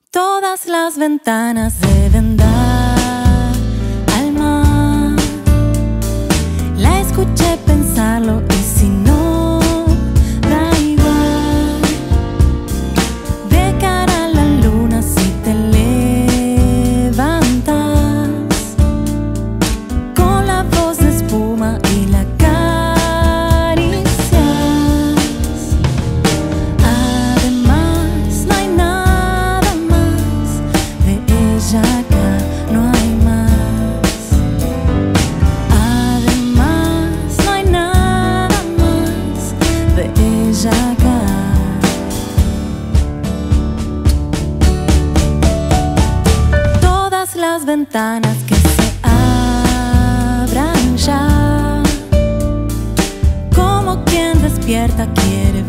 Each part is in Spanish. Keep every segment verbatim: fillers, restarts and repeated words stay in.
Todas las ventanas deben dar al mar. La escuché pensarlo y si no, da igual. De cara a la luna si te levantas, con la voz de espuma y la acaricias. Además no hay nada más de ella acá, no hay más. Además no hay nada más de ella acá. Todas las ventanas que se abran ya, como quien despierta quiere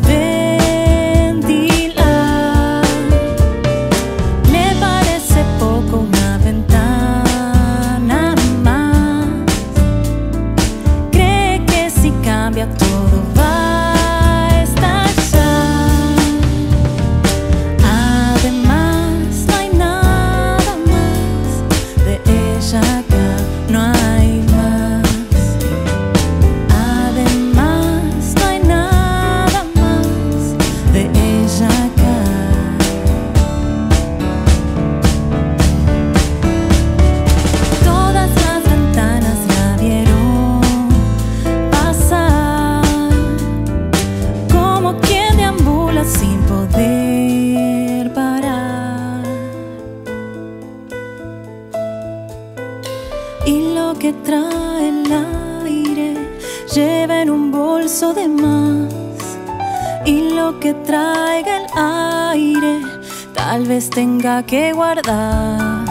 ventilar. Le parece poco una ventana más, cree que si cambia todo va a estallar. Además no hay nada más de ella acá, no hay más. Además no hay nada más de ella acá. Todas las ventanas la vieron pasar, como quien deambula sin poder parar. Y lo que trae el aire lleva en un bolso de más. Y lo que traiga el aire tal vez tenga que guardar.